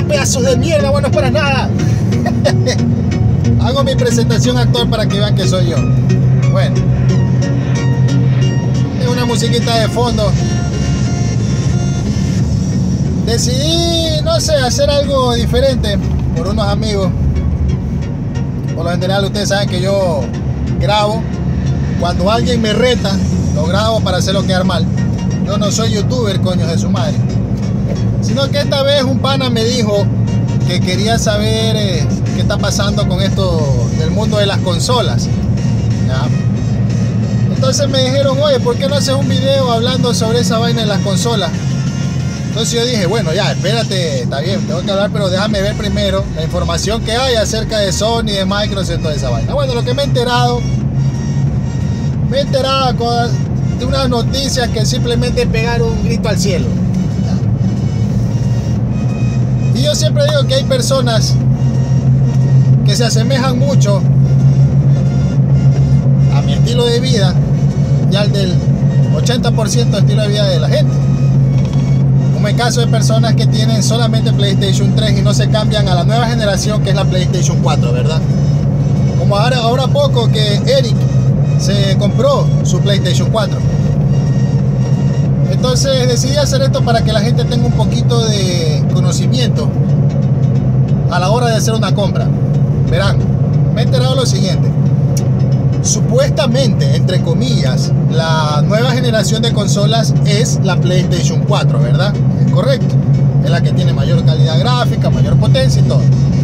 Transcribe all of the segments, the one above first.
pedazos de mierda, buenos para nada. Hago mi presentación actual para que vean que soy yo. Bueno, es una musiquita de fondo. Decidí, no sé, hacer algo diferente por unos amigos. Por lo general ustedes saben que yo grabo. Cuando alguien me reta, lo grabo para hacerlo quedar mal. Yo no soy youtuber, coño de su madre. Sino que esta vez un pana me dijo que quería saber qué está pasando con esto del mundo de las consolas. ¿Ya? Entonces me dijeron, oye, ¿por qué no haces un video hablando sobre esa vaina de las consolas? Entonces yo dije, bueno, ya, espérate, está bien, tengo que hablar, pero déjame ver primero la información que hay acerca de Sony, de Microsoft y toda esa vaina. Bueno, lo que me he enterado de unas noticias que simplemente pegaron un grito al cielo. Y yo siempre digo que hay personas que se asemejan mucho a mi estilo de vida y al del 80% de estilo de vida de la gente. Como el caso de personas que tienen solamente PlayStation 3 y no se cambian a la nueva generación, que es la PlayStation 4, ¿verdad? Como ahora poco que Eric se compró su PlayStation 4. Entonces decidí hacer esto para que la gente tenga un poquito de conocimiento a la hora de hacer una compra. Verán, me he enterado lo siguiente. Supuestamente, entre comillas, la nueva generación de consolas es la PlayStation 4, ¿verdad? Es correcto. Es la que tiene mayor calidad gráfica, mayor potencia y todo.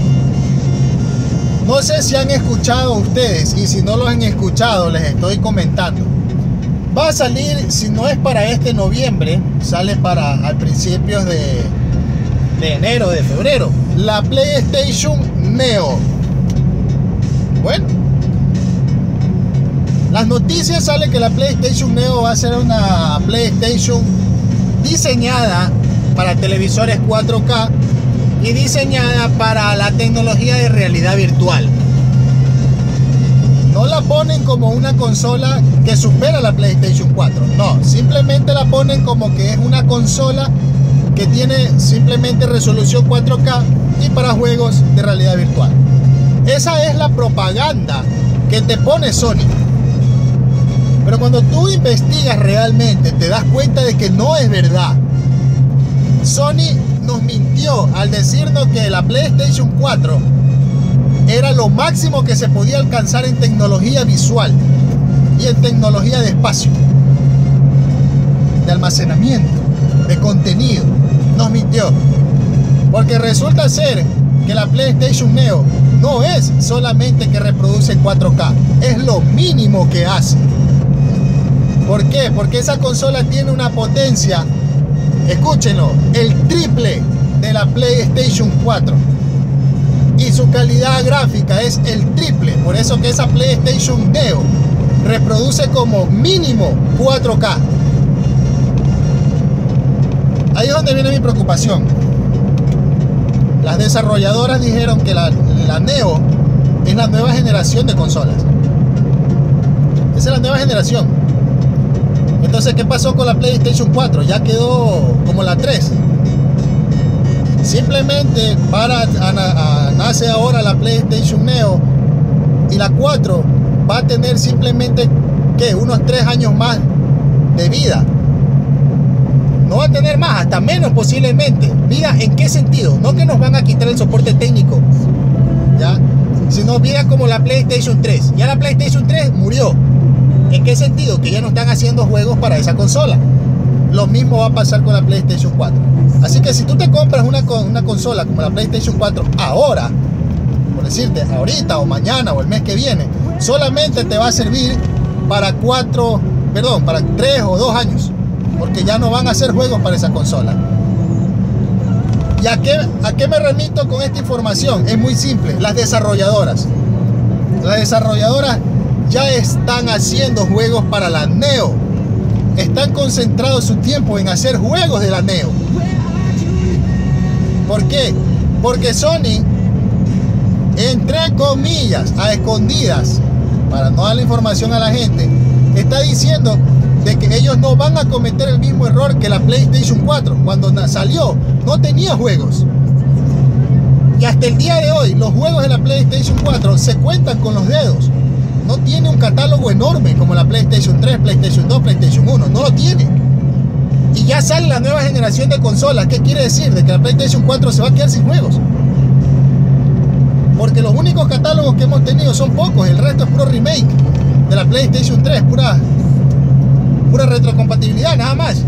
No sé si han escuchado ustedes, y si no lo han escuchado, les estoy comentando. Va a salir, si no es para este noviembre, sale para a principios de enero, de febrero, la PlayStation Neo. Bueno, las noticias salen que la PlayStation Neo va a ser una PlayStation diseñada para televisores 4K y diseñada para la tecnología de realidad virtual. No la ponen como una consola que supera la PlayStation 4. No, simplemente la ponen como que es una consola que tiene simplemente resolución 4K y para juegos de realidad virtual. Esa es la propaganda que te pone Sony. Pero cuando tú investigas realmente, te das cuenta de que no es verdad. Sony nos mintió al decirnos que la PlayStation 4 era lo máximo que se podía alcanzar en tecnología visual y en tecnología de espacio, de almacenamiento, de contenido. Nos mintió. Porque resulta ser que la PlayStation Neo no es solamente que reproduce 4K, es lo mínimo que hace. ¿Por qué? Porque esa consola tiene una potencia, escúchenlo, el triple de la PlayStation 4. Y su calidad gráfica es el triple. Por eso que esa PlayStation Neo reproduce como mínimo 4K. Ahí es donde viene mi preocupación. Las desarrolladoras dijeron que la Neo es la nueva generación de consolas. Esa es la nueva generación. Entonces, ¿qué pasó con la PlayStation 4? Ya quedó como la 3. Simplemente nace ahora la PlayStation Neo y la 4 va a tener simplemente ¿qué? Unos 3 años más de vida. No va a tener más, hasta menos posiblemente. Vida, ¿en qué sentido? No que nos van a quitar el soporte técnico, ¿ya? Sino vida como la PlayStation 3. Ya la PlayStation 3 murió. ¿En qué sentido? Que ya no están haciendo juegos para esa consola. Lo mismo va a pasar con la PlayStation 4. Así que si tú te compras una consola como la PlayStation 4 ahora, por decirte, ahorita o mañana o el mes que viene, solamente te va a servir para 3 o 2 años. Porque ya no van a hacer juegos para esa consola. ¿Y a qué me remito con esta información? Es muy simple. Las desarrolladoras ya están haciendo juegos para la Neo. Están concentrados su tiempo en hacer juegos de la Neo. ¿Por qué? Porque Sony, entre comillas, a escondidas, para no dar la información a la gente, está diciendo de que ellos no van a cometer el mismo error que la PlayStation 4. Cuando salió, no tenía juegos. Y hasta el día de hoy, los juegos de la PlayStation 4 se cuentan con los dedos. No tiene un catálogo enorme como la PlayStation 3, PlayStation 2, PlayStation 1. No lo tiene. Y ya sale la nueva generación de consolas. ¿Qué quiere decir? De que la PlayStation 4 se va a quedar sin juegos. Porque los únicos catálogos que hemos tenido son pocos. El resto es puro remake de la PlayStation 3. Pura retrocompatibilidad, nada más.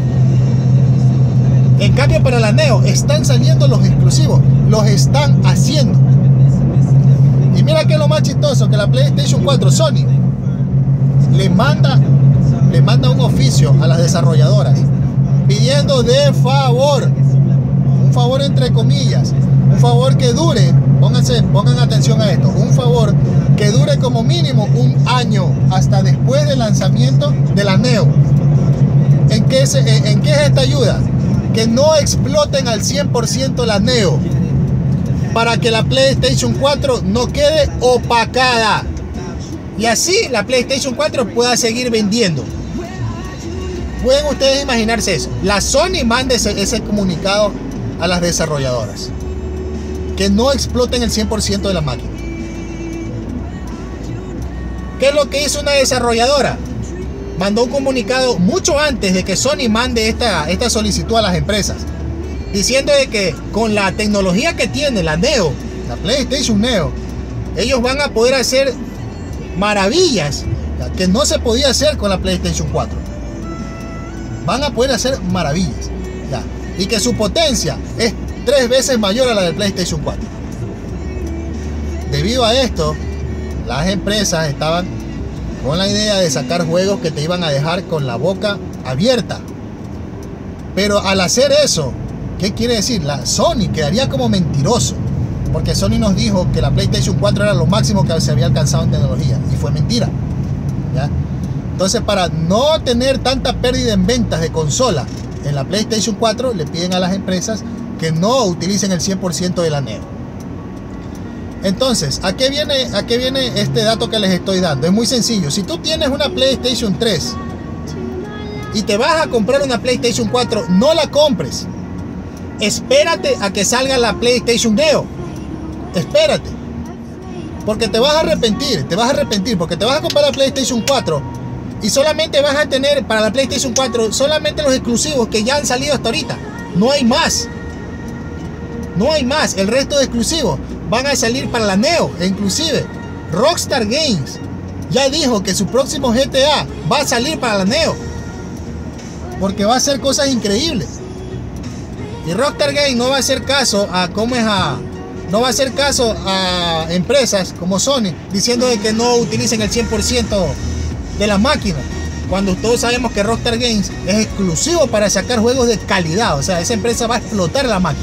En cambio, para la Neo están saliendo los exclusivos. Los están haciendo. Y mira que es lo más chistoso, que la PlayStation 4, Sony le manda un oficio a las desarrolladoras pidiendo de favor, un favor entre comillas, un favor que dure, pongan atención a esto, un favor que dure como mínimo un año hasta después del lanzamiento de la Neo. ¿En qué es esta ayuda? Que no exploten al 100% la Neo, para que la PlayStation 4 no quede opacada y así la PlayStation 4 pueda seguir vendiendo. ¿Pueden ustedes imaginarse eso? La Sony manda ese comunicado a las desarrolladoras, que no exploten el 100% de la máquina. ¿Qué es lo que hizo una desarrolladora? Mandó un comunicado mucho antes de que Sony mande esta solicitud a las empresas, diciendo de que con la tecnología que tiene la Neo, la PlayStation Neo, ellos van a poder hacer maravillas que no se podía hacer con la PlayStation 4. Van a poder hacer maravillas, ¿ya? Y que su potencia es 3 veces mayor a la del PlayStation 4. Debido a esto, las empresas estaban con la idea de sacar juegos que te iban a dejar con la boca abierta. Pero al hacer eso, ¿qué quiere decir? La Sony quedaría como mentiroso, porque Sony nos dijo que la PlayStation 4 era lo máximo que se había alcanzado en tecnología, y fue mentira, ¿ya? Entonces, para no tener tanta pérdida en ventas de consola en la PlayStation 4, le piden a las empresas que no utilicen el 100% de la Neo. Entonces, ¿a qué viene este dato que les estoy dando? Es muy sencillo. Si tú tienes una PlayStation 3 y te vas a comprar una PlayStation 4, no la compres. Espérate a que salga la PlayStation Neo. Espérate. Porque te vas a arrepentir, porque te vas a comprar la PlayStation 4 y solamente vas a tener para la PlayStation 4 solamente los exclusivos que ya han salido hasta ahorita. No hay más. No hay más. El resto de exclusivos van a salir para la Neo. E inclusive Rockstar Games ya dijo que su próximo GTA va a salir para la Neo, porque va a hacer cosas increíbles. Y Rockstar Games no va a hacer caso no va a hacer caso a empresas como Sony diciendo de que no utilicen el 100% de la máquina, cuando todos sabemos que Rockstar Games es exclusivo para sacar juegos de calidad. O sea, esa empresa va a explotar la máquina.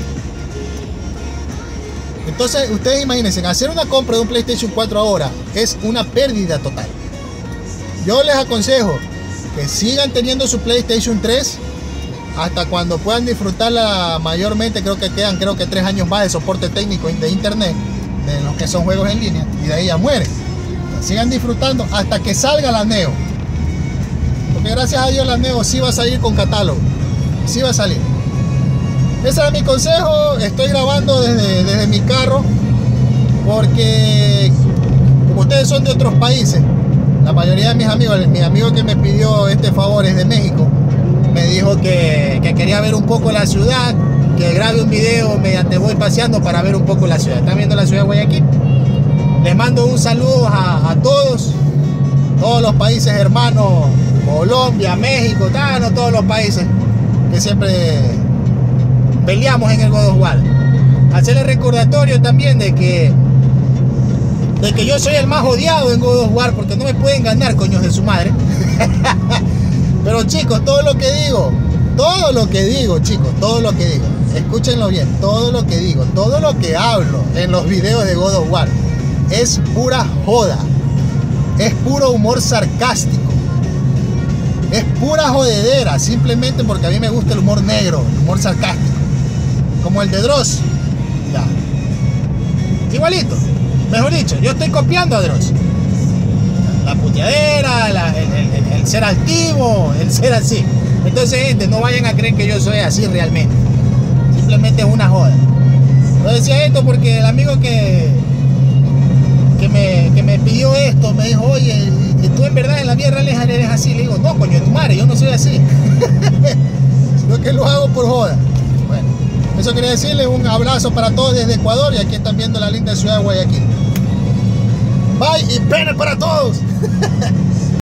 Entonces, ustedes imagínense, hacer una compra de un PlayStation 4 ahora es una pérdida total. Yo les aconsejo que sigan teniendo su PlayStation 3 hasta cuando puedan disfrutarla mayormente. Creo que quedan 3 años más de soporte técnico de internet, de los que son juegos en línea, y de ahí ya mueren. Sigan disfrutando hasta que salga la Neo, porque gracias a Dios la Neo sí va a salir con catálogo, sí va a salir. Ese era mi consejo. Estoy grabando desde mi carro, porque como ustedes son de otros países, la mayoría de mis amigos, mi amigo que me pidió este favor es de México, me dijo que quería ver un poco la ciudad, que grabe un video mediante voy paseando para ver un poco la ciudad. ¿Están viendo la ciudad de Guayaquil? Les mando un saludo a todos los países hermanos, Colombia, México, todos los países que siempre peleamos en el God of War. Hacerle recordatorio también de que yo soy el más odiado en God of War, porque no me pueden ganar, coños de su madre. Pero chicos, todo lo que digo, chicos, todo lo que digo, escúchenlo bien, todo lo que digo, todo lo que hablo en los videos de God of War es pura joda, es puro humor sarcástico, es pura jodedera, simplemente porque a mí me gusta el humor negro, el humor sarcástico, como el de Dross, ya, igualito, mejor dicho, yo estoy copiando a Dross, la puteadera, el ser altivo, el ser así. Entonces, gente, no vayan a creer que yo soy así realmente, simplemente es una joda. Lo decía esto porque el amigo que me pidió esto me dijo, oye, ¿y tú en verdad en la vida real eres así? Le digo, no, coño, tu madre, yo no soy así. Sino que lo hago por joda. Bueno, eso quería decirles, un abrazo para todos desde Ecuador y aquí están viendo la linda ciudad de Guayaquil. Bye y pena para todos.